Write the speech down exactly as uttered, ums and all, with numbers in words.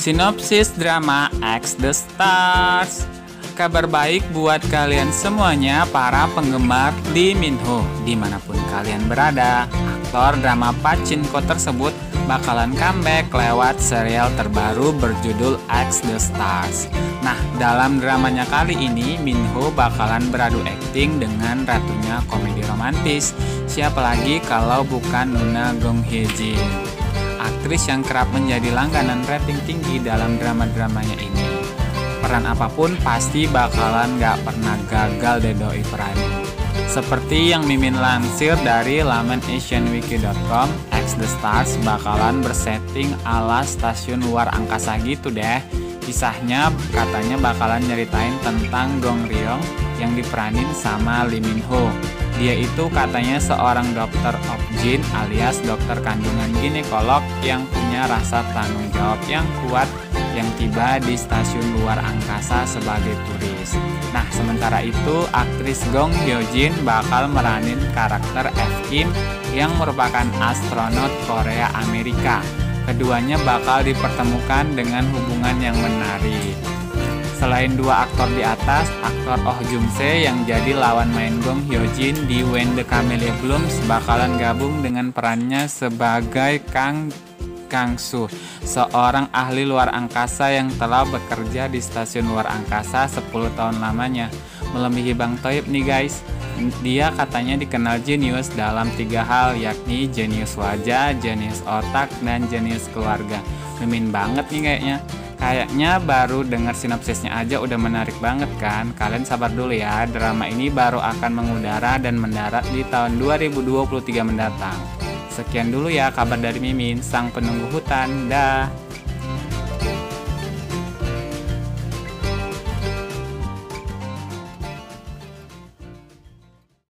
Sinopsis drama X The Stars. Kabar baik buat kalian semuanya para penggemar Lee Min Ho dimanapun kalian berada. Aktor drama Pachinko tersebut bakalan comeback lewat serial terbaru berjudul X The Stars. Nah, dalam dramanya kali ini Min Ho bakalan beradu akting dengan ratunya komedi romantis. Siapa lagi kalau bukan Nuna Gong Hye Jin, aktris yang kerap menjadi langganan rating tinggi dalam drama-dramanya ini. Peran apapun pasti bakalan gak pernah gagal deh doi peranin. Seperti yang Mimin lansir dari laman asian wiki dot com, X The Stars bakalan bersetting ala stasiun luar angkasa gitu deh. Kisahnya katanya bakalan nyeritain tentang Gong Ryong yang diperanin sama Lee Min Ho. Dia itu katanya seorang dokter obgyn alias dokter kandungan ginekolog yang punya rasa tanggung jawab yang kuat yang tiba di stasiun luar angkasa sebagai turis. Nah, sementara itu aktris Gong Hyo Jin bakal meranin karakter F Kim yang merupakan astronot Korea Amerika. Keduanya bakal dipertemukan dengan hubungan yang menarik. Selain dua aktor di atas, aktor Oh Jung Se yang jadi lawan main Gong Hyo Jin di When the Camellia Blooms bakalan gabung dengan perannya sebagai Kang Kang Soo, seorang ahli luar angkasa yang telah bekerja di stasiun luar angkasa sepuluh tahun lamanya. Melebihi Bang Toib nih guys. Dia katanya dikenal jenius dalam tiga hal, yakni jenius wajah, jenius otak, dan jenius keluarga. Mimin banget nih kayaknya. Kayaknya baru dengar sinopsisnya aja udah menarik banget kan? Kalian sabar dulu ya, drama ini baru akan mengudara dan mendarat di tahun dua ribu dua puluh tiga mendatang. Sekian dulu ya kabar dari Mimin, sang penunggu hutan. Dah.